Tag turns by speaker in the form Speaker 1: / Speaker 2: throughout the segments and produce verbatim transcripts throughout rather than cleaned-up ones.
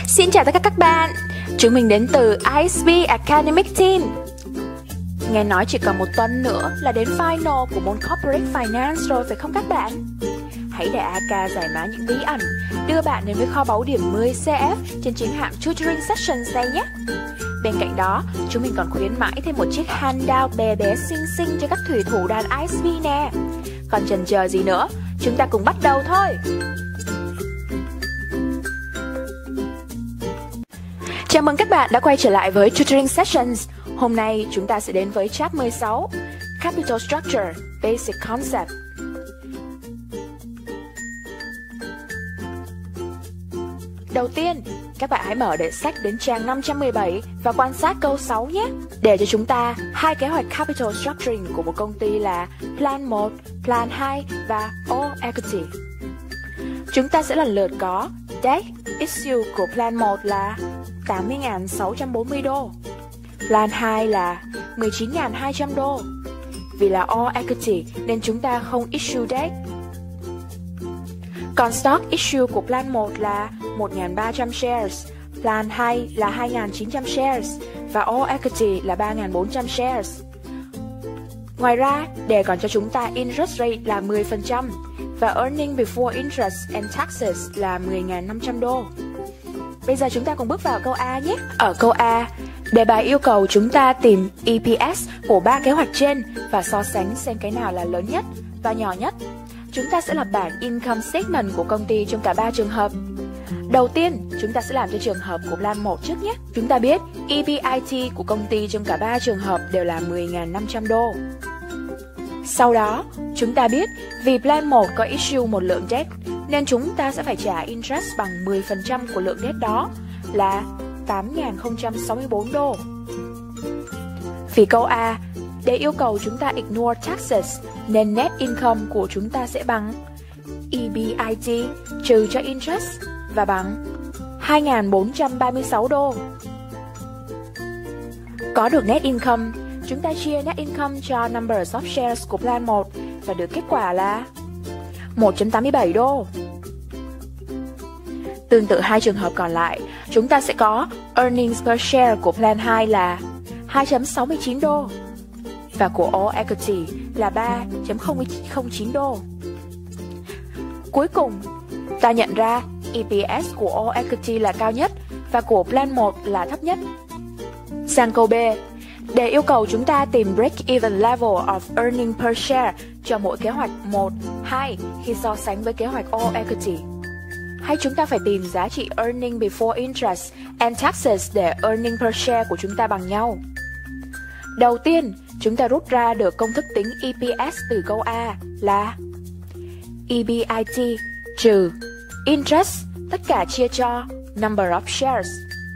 Speaker 1: Xin chào tất cả các bạn. Chúng mình đến từ i ét bê Academic Team. Nghe nói chỉ còn một tuần nữa là đến final của môn Corporate Finance rồi phải không các bạn? Hãy để a ca giải mã những bí ẩn, đưa bạn đến với kho báu điểm mười xê ép trên chính hạng Tutoring Sessions này nhé. Bên cạnh đó, chúng mình còn khuyến mãi thêm một chiếc handout bé bé xinh xinh cho các thủy thủ đoàn i ét bê nè. Còn chần chờ gì nữa, chúng ta cùng bắt đầu thôi. Chào mừng các bạn đã quay trở lại với Tutoring Sessions. Hôm nay chúng ta sẽ đến với chap mười sáu, Capital Structure, Basic Concept. Đầu tiên, các bạn hãy mở đề sách đến trang năm trăm mười bảy và quan sát câu sáu nhé. Để cho chúng ta hai kế hoạch Capital Structuring của một công ty là Plan một, Plan hai và All Equity. Chúng ta sẽ lần lượt có Debt Issue của Plan một là tám mươi nghìn sáu trăm bốn mươi đô, Plan hai là mười chín nghìn hai trăm đô. Vì là All Equity nên chúng ta không issue debt. Còn stock issue của Plan một là một nghìn ba trăm shares, Plan hai là hai nghìn chín trăm shares và All Equity là ba nghìn bốn trăm shares. Ngoài ra, đề còn cho chúng ta interest rate là mười phần trăm và earning before interest and taxes là mười nghìn năm trăm đô. Bây giờ chúng ta cùng bước vào câu A nhé. Ở câu A, đề bài yêu cầu chúng ta tìm e pê ét của ba kế hoạch trên và so sánh xem cái nào là lớn nhất và nhỏ nhất. Chúng ta sẽ lập bản income statement của công ty trong cả ba trường hợp. Đầu tiên, chúng ta sẽ làm cho trường hợp của Plan một trước nhé. Chúng ta biết e bê i tê của công ty trong cả ba trường hợp đều là mười nghìn năm trăm đô. Sau đó, chúng ta biết vì Plan một có issue một lượng debt nên chúng ta sẽ phải trả interest bằng mười phần trăm của lượng debt đó là tám nghìn không trăm sáu mươi tư đô. Vì câu A, để yêu cầu chúng ta ignore taxes nên net income của chúng ta sẽ bằng e bê i tê trừ cho interest và bằng hai nghìn bốn trăm ba mươi sáu đô. Có được net income, chúng ta chia net income cho numbers of shares của Plan một và được kết quả là một phẩy tám mươi bảy đô. Tương tự hai trường hợp còn lại, chúng ta sẽ có earnings per share của Plan hai là hai phẩy sáu mươi chín đô và của All Equity là ba phẩy không chín đô. Cuối cùng, ta nhận ra e pê ét của All Equity là cao nhất và của Plan một là thấp nhất. Sang câu B, để yêu cầu chúng ta tìm break-even level of earning per share cho mỗi kế hoạch một, hai khi so sánh với kế hoạch All Equity. Hay chúng ta phải tìm giá trị earning before interest and taxes để earning per share của chúng ta bằng nhau. Đầu tiên, chúng ta rút ra được công thức tính e pê ét từ câu A là e bê i tê trừ interest tất cả chia cho number of shares.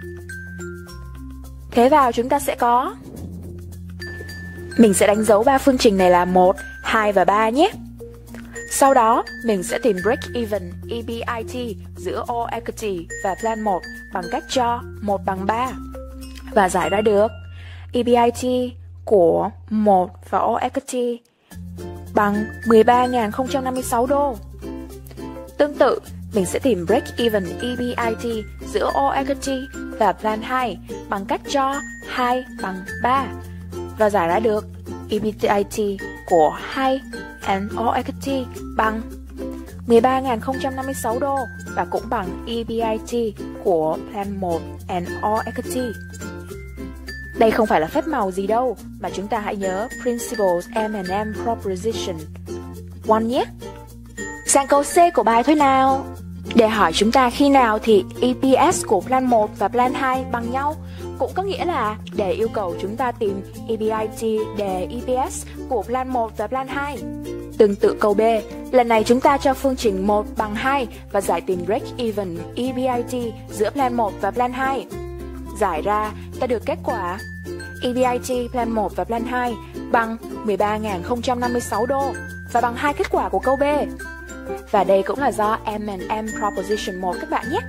Speaker 1: Thế vào chúng ta sẽ có, mình sẽ đánh dấu ba phương trình này là một, hai và ba nhé. Sau đó, mình sẽ tìm break-even e bê i tê giữa All Equity và Plan một bằng cách cho một bằng ba và giải ra được e bê i tê của một và All Equity bằng mười ba nghìn không trăm năm mươi sáu đô. Tương tự, mình sẽ tìm break-even e bê i tê giữa All Equity và Plan hai bằng cách cho hai bằng ba và giải ra được e bê i tê của hai and All Equity bằng mười ba nghìn không trăm năm mươi sáu đô và cũng bằng e bê i tê của Plan một and All Equity. Đây không phải là phép màu gì đâu, mà chúng ta hãy nhớ Principles M and M Proposition một nhé. Sang câu C của bài thôi nào. Để hỏi chúng ta khi nào thì e pê ét của Plan một và Plan hai bằng nhau, cũng có nghĩa là để yêu cầu chúng ta tìm e bê i tê để e pê ét của Plan một và Plan hai. Tương tự câu B, lần này chúng ta cho phương trình một bằng hai và giải tìm break-even e bê i tê giữa Plan một và Plan hai. Giải ra, ta được kết quả e bê i tê Plan một và Plan hai bằng mười ba nghìn không trăm năm mươi sáu đô và bằng hai kết quả của câu B. Và đây cũng là do M and M Proposition một các bạn nhé.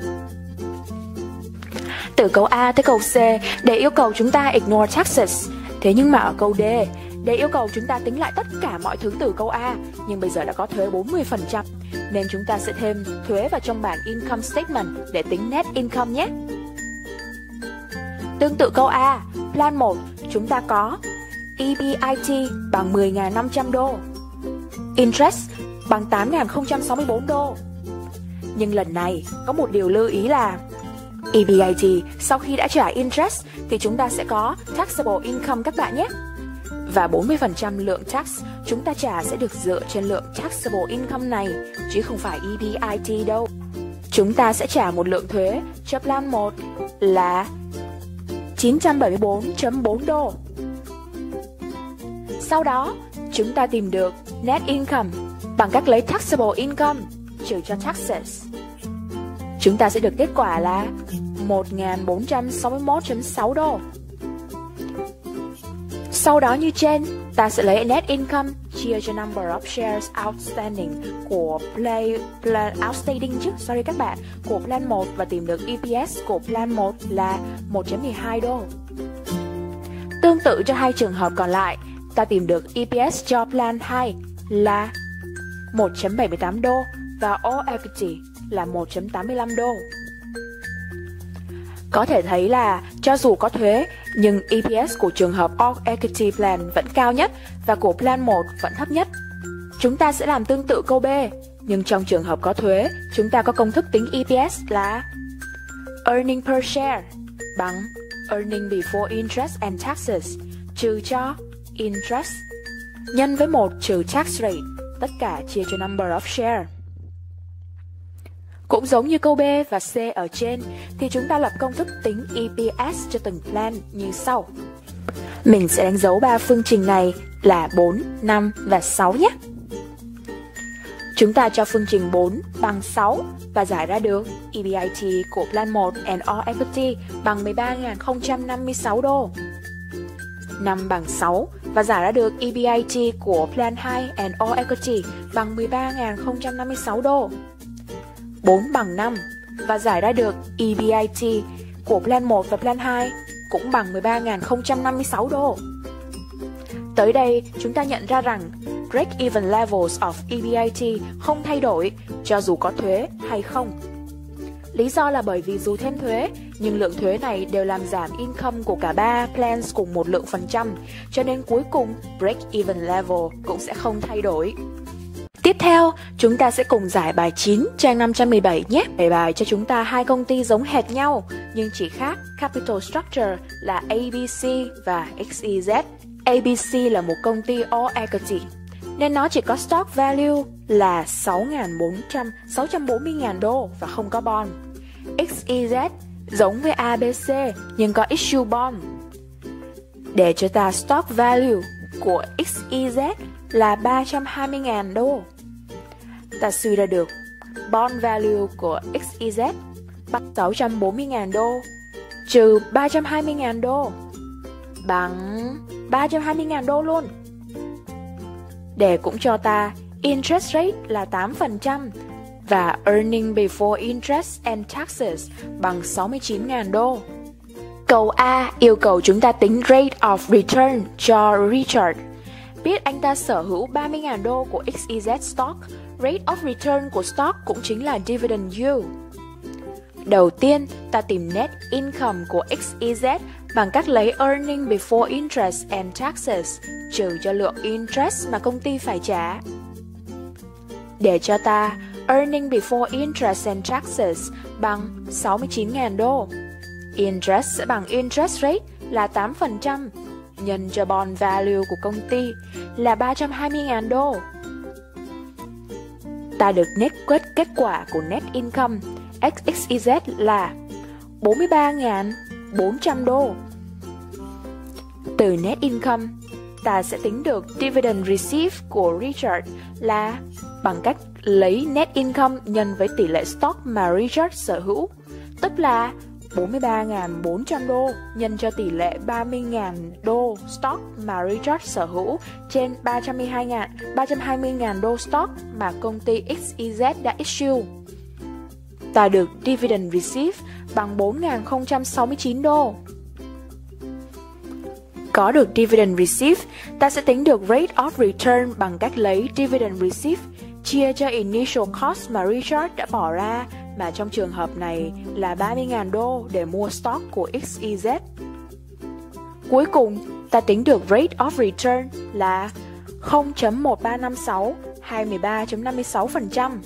Speaker 1: Từ câu A tới câu C, để yêu cầu chúng ta ignore taxes. Thế nhưng mà ở câu D, để yêu cầu chúng ta tính lại tất cả mọi thứ từ câu A, nhưng bây giờ đã có thuế bốn mươi phần trăm, nên chúng ta sẽ thêm thuế vào trong bảng Income Statement để tính Net Income nhé. Tương tự câu A, Plan một, chúng ta có e bê i tê bằng mười nghìn năm trăm đô, Interest bằng tám nghìn không trăm sáu mươi tư đô. Nhưng lần này có một điều lưu ý là e bê i tê sau khi đã trả interest thì chúng ta sẽ có taxable income các bạn nhé. Và bốn mươi phần trăm lượng tax chúng ta trả sẽ được dựa trên lượng taxable income này, chứ không phải e bê i tê đâu. Chúng ta sẽ trả một lượng thuế cho Plan một là chín trăm bảy mươi tư phẩy bốn đô. Sau đó, chúng ta tìm được net income bằng cách lấy taxable income trừ cho taxes. Chúng ta sẽ được kết quả là một nghìn bốn trăm sáu mươi mốt phẩy sáu đô. Sau đó như trên, ta sẽ lấy net income chia cho number of shares outstanding của play, plan outstanding chứ, sorry các bạn, của Plan một và tìm được e pê ét của Plan một là một phẩy mười hai đô. Tương tự cho hai trường hợp còn lại, ta tìm được e pê ét cho Plan hai là một phẩy bảy mươi tám đô và all equity là một phẩy tám mươi lăm đô. Có thể thấy là cho dù có thuế, nhưng e pê ét của trường hợp All Equity Plan vẫn cao nhất và của Plan một vẫn thấp nhất. Chúng ta sẽ làm tương tự câu B, nhưng trong trường hợp có thuế, chúng ta có công thức tính e pê ét là Earning per share bằng Earning before interest and taxes trừ cho interest nhân với một trừ tax rate, tất cả chia cho number of share. Cũng giống như câu B và C ở trên, thì chúng ta lập công thức tính e pê ét cho từng plan như sau. Mình sẽ đánh dấu ba phương trình này là bốn, năm và sáu nhé. Chúng ta cho phương trình bốn bằng sáu và giải ra được e bê i tê của Plan một and all equity bằng mười ba nghìn không trăm năm mươi sáu đô. năm bằng sáu và giải ra được e bê i tê của Plan hai and all equity bằng mười ba nghìn không trăm năm mươi sáu đô. bốn bằng năm và giải ra được e bê i tê của Plan một và Plan hai cũng bằng mười ba nghìn không trăm năm mươi sáu đô. Tới đây, chúng ta nhận ra rằng break-even levels of e bê i tê không thay đổi cho dù có thuế hay không. Lý do là bởi vì dù thêm thuế, nhưng lượng thuế này đều làm giảm income của cả ba plans cùng một lượng phần trăm, cho nên cuối cùng break-even level cũng sẽ không thay đổi. Tiếp theo, chúng ta sẽ cùng giải bài chín trang năm trăm mười bảy nhé. Đề bài cho chúng ta hai công ty giống hệt nhau, nhưng chỉ khác capital structure là a bê xê và ích i zét. a bê xê là một công ty all equity, nên nó chỉ có stock value là sáu trăm bốn mươi nghìn đô và không có bond. ích i zét giống với a bê xê nhưng có issue bond. Để cho ta stock value của ích i zét là ba trăm hai mươi nghìn đô. Ta suy ra được bond value của ích i zét bằng sáu trăm bốn mươi nghìn đô trừ ba trăm hai mươi nghìn đô bằng ba trăm hai mươi nghìn đô luôn. Để cũng cho ta interest rate là tám phần trăm và earning before interest and taxes bằng sáu mươi chín nghìn đô. Câu A yêu cầu chúng ta tính rate of return cho Richard. Biết anh ta sở hữu ba mươi nghìn đô của ích i zét stock, rate of return của stock cũng chính là dividend yield. Đầu tiên, ta tìm net income của ích i zét bằng cách lấy earning before interest and taxes trừ cho lượng interest mà công ty phải trả. Để cho ta earning before interest and taxes bằng sáu mươi chín nghìn đô, interest sẽ bằng interest rate là tám phần trăm nhân cho bond value của công ty là ba trăm hai mươi nghìn đô. Ta được net kết kết quả của net income ích i zét là bốn mươi ba nghìn bốn trăm đô. Từ net income, ta sẽ tính được dividend received của Richard là bằng cách lấy net income nhân với tỷ lệ stock mà Richard sở hữu, tức là bốn mươi ba nghìn bốn trăm đô nhân cho tỷ lệ ba mươi nghìn đô stock mà Richard sở hữu trên ba trăm hai mươi nghìn đô stock mà công ty ích i zét đã issue. Ta được dividend received bằng bốn nghìn không trăm sáu mươi chín đô. có được dividend received, ta sẽ tính được rate of return bằng cách lấy dividend received chia cho initial cost mà Richard đã bỏ ra, mà trong trường hợp này là ba mươi nghìn đô để mua stock của ích i dét. Cuối cùng, ta tính được rate of return là không phẩy một ba năm sáu, hai mươi ba phẩy năm mươi sáu phần trăm.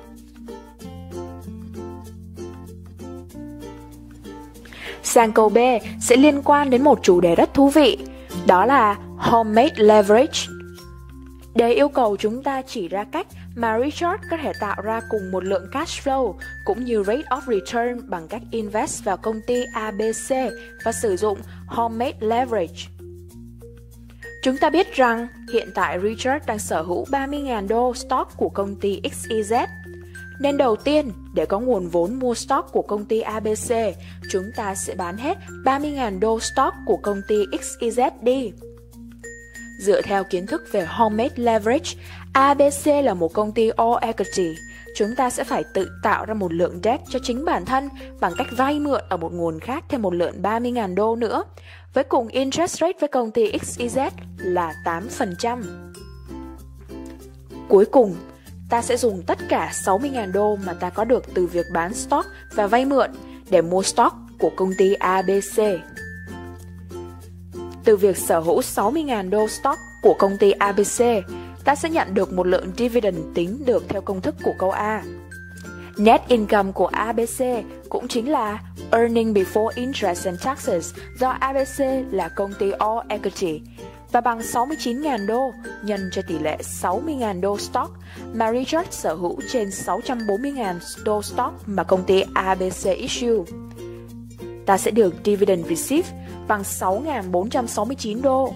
Speaker 1: Sang câu B sẽ liên quan đến một chủ đề rất thú vị, đó là homemade leverage. Đề yêu cầu chúng ta chỉ ra cách mà Richard có thể tạo ra cùng một lượng cash flow cũng như rate of return bằng cách invest vào công ty a bê xê và sử dụng homemade leverage. Chúng ta biết rằng hiện tại Richard đang sở hữu ba mươi nghìn đô stock của công ty ích i dét. Nên đầu tiên, để có nguồn vốn mua stock của công ty a bê xê, chúng ta sẽ bán hết ba mươi nghìn đô stock của công ty ích i dét đi. Dựa theo kiến thức về homemade leverage, a bê xê là một công ty all equity. Chúng ta sẽ phải tự tạo ra một lượng debt cho chính bản thân bằng cách vay mượn ở một nguồn khác thêm một lượng ba mươi nghìn đô nữa, với cùng interest rate với công ty ích i dét là tám phần trăm. Cuối cùng, ta sẽ dùng tất cả sáu mươi nghìn đô mà ta có được từ việc bán stock và vay mượn để mua stock của công ty a bê xê. Từ việc sở hữu sáu mươi nghìn đô stock của công ty a bê xê, ta sẽ nhận được một lượng dividend tính được theo công thức của câu A. Net income của a bê xê cũng chính là earning before interest and taxes do a bê xê là công ty all equity và bằng sáu mươi chín nghìn đô nhân cho tỷ lệ sáu mươi nghìn đô stock mà Richard sở hữu trên sáu trăm bốn mươi nghìn đô stock mà công ty a bê xê issue. Ta sẽ được dividend received bằng sáu nghìn bốn trăm sáu mươi chín đô.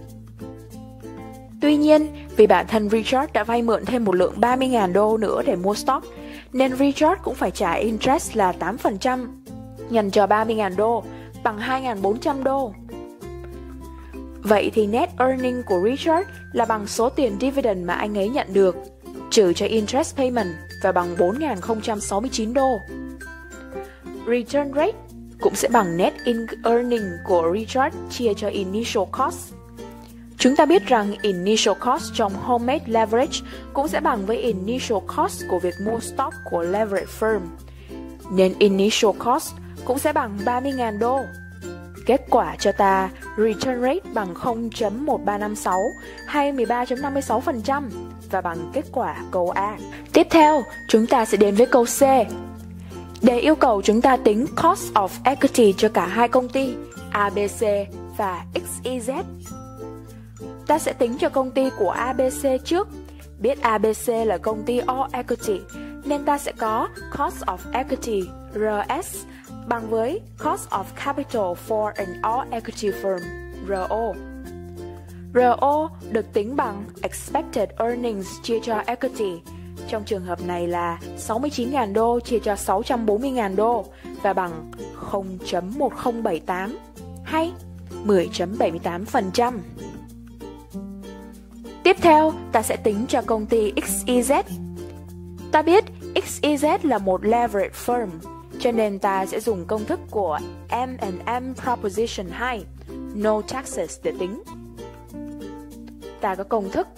Speaker 1: Tuy nhiên, vì bản thân Richard đã vay mượn thêm một lượng ba mươi nghìn đô nữa để mua stock, nên Richard cũng phải trả interest là tám phần trăm nhân cho ba mươi nghìn đô bằng hai nghìn bốn trăm đô. Vậy thì net earning của Richard là bằng số tiền dividend mà anh ấy nhận được, trừ cho interest payment và bằng bốn nghìn không trăm sáu mươi chín đô. Return rate cũng sẽ bằng net earning của Richard chia cho initial cost. Chúng ta biết rằng initial cost trong homemade leverage cũng sẽ bằng với initial cost của việc mua stock của leverage firm. Nên initial cost cũng sẽ bằng ba mươi nghìn đô. Kết quả cho ta return rate bằng không phẩy một ba năm sáu, hay mười ba phẩy năm mươi sáu phần trăm và bằng kết quả câu A. Tiếp theo, chúng ta sẽ đến với câu C. Để yêu cầu chúng ta tính cost of equity cho cả hai công ty a bê xê và ích i dét. Ta sẽ tính cho công ty của a bê xê trước. Biết a bê xê là công ty all equity nên ta sẽ có cost of equity rờ ét bằng với cost of capital for an all equity firm rờ o. rờ o được tính bằng expected earnings chia cho equity. Trong trường hợp này là sáu mươi chín nghìn đô chia cho sáu trăm bốn mươi nghìn đô và bằng không phẩy một không bảy tám hay mười phẩy bảy mươi tám phần trăm. Tiếp theo, ta sẽ tính cho công ty ích i dét. Ta biết ích i dét là một leverage firm, cho nên ta sẽ dùng công thức của M and M Proposition hai, no taxes để tính. Ta có công thức.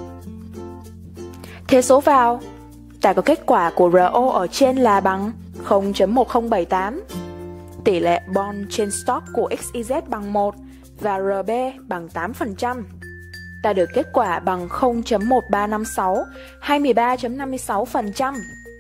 Speaker 1: Thế số vào, ta có kết quả của rờ o ở trên là bằng không phẩy một không bảy tám. Tỷ lệ bond trên stock của ích i dét bằng một và rờ bê bằng tám phần trăm. Ta được kết quả bằng không phẩy một ba năm sáu, hay mười ba phẩy năm mươi sáu phần trăm.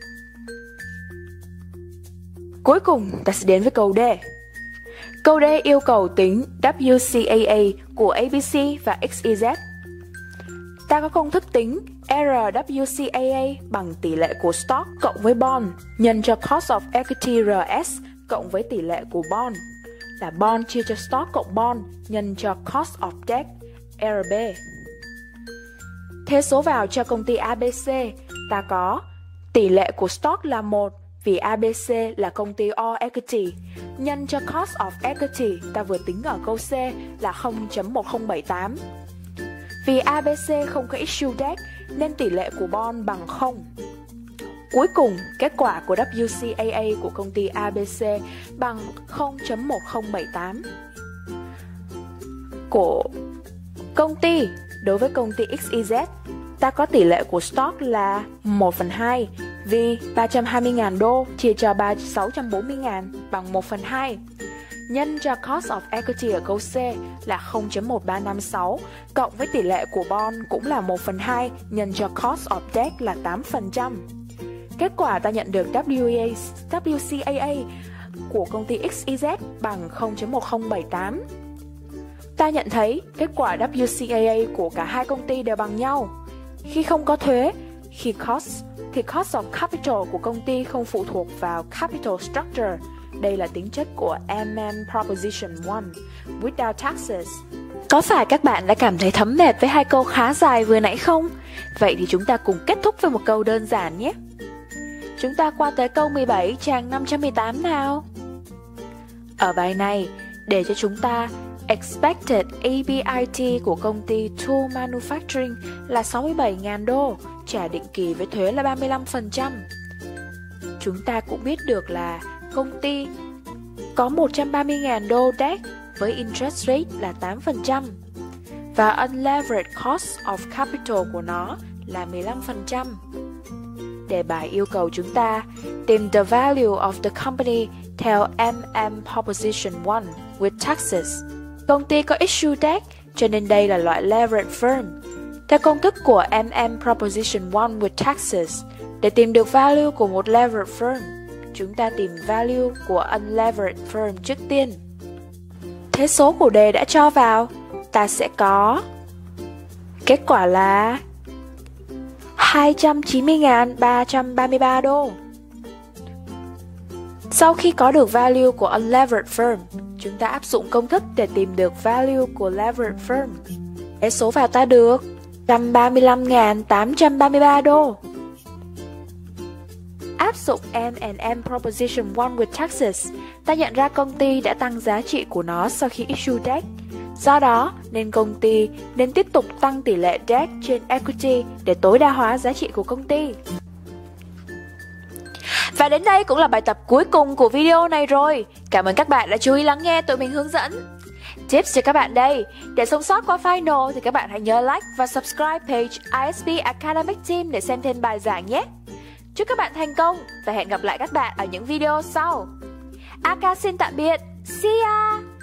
Speaker 1: Cuối cùng, ta sẽ đến với câu D. Câu D yêu cầu tính vê xê a a của a bê xê và ích i dét. Ta có công thức tính R vê xê a a bằng tỷ lệ của stock cộng với bond nhân cho cost of equity rờ ét cộng với tỷ lệ của bond là bond chia cho stock cộng bond nhân cho cost of debt rờ bê. Thế số vào cho công ty a bê xê, ta có tỷ lệ của stock là một vì a bê xê là công ty all equity, nhân cho cost of equity ta vừa tính ở câu C là không phẩy một không bảy tám. Vì a bê xê không có issue debt nên tỷ lệ của bond bằng không. Cuối cùng, kết quả của vê xê a a của công ty a bê xê bằng không phẩy một không bảy tám. của công ty. Đối với công ty ích i zét, ta có tỷ lệ của stock là một phần hai, vì ba trăm hai mươi nghìn đô chia cho sáu trăm bốn mươi nghìn bằng một phần hai. Nhân cho cost of equity ở câu C là không phẩy một ba năm sáu, cộng với tỷ lệ của bond cũng là một phần hai, nhân cho cost of debt là tám phần trăm. Kết quả ta nhận được W C A A của công ty ích i zét bằng không phẩy một không bảy tám. Ta nhận thấy kết quả W C A A của cả hai công ty đều bằng nhau. Khi không có thuế, khi cost, thì cost of capital của công ty không phụ thuộc vào capital structure. Đây là tính chất của M M Proposition một, without taxes. Có phải các bạn đã cảm thấy thấm mệt với hai câu khá dài vừa nãy không? Vậy thì chúng ta cùng kết thúc với một câu đơn giản nhé. Chúng ta qua tới câu mười bảy trang năm trăm mười tám nào. Ở bài này, để cho chúng ta expected E B I T của công ty Tool Manufacturing là sáu mươi bảy nghìn đô, trả định kỳ với thuế là ba mươi lăm phần trăm. Chúng ta cũng biết được là công ty có một trăm ba mươi nghìn đô debt với interest rate là tám phần trăm và unlevered cost of capital của nó là mười lăm phần trăm. Đề bài yêu cầu chúng ta tìm the value of the company theo M M Proposition một with taxes. Công ty có issue debt, cho nên đây là loại levered firm. Theo công thức của M M Proposition một with taxes, để tìm được value của một levered firm, chúng ta tìm value của unlevered firm trước tiên. Thế số của đề đã cho vào, ta sẽ có kết quả là hai trăm chín mươi nghìn ba trăm ba mươi ba đô. Sau khi có được value của unlevered firm, chúng ta áp dụng công thức để tìm được value của levered firm. Thế số vào ta được một trăm ba mươi lăm nghìn tám trăm ba mươi ba đô. Áp dụng M and M Proposition một with taxes, ta nhận ra công ty đã tăng giá trị của nó sau khi issue debt. Do đó, nên công ty nên tiếp tục tăng tỷ lệ debt trên equity để tối đa hóa giá trị của công ty. Và đến đây cũng là bài tập cuối cùng của video này rồi. Cảm ơn các bạn đã chú ý lắng nghe tụi mình hướng dẫn. Tips cho các bạn đây, để sống sót qua final thì các bạn hãy nhớ like và subscribe page I S B Academic Team để xem thêm bài giảng nhé. Chúc các bạn thành công và hẹn gặp lại các bạn ở những video sau. Aka xin tạm biệt. See ya!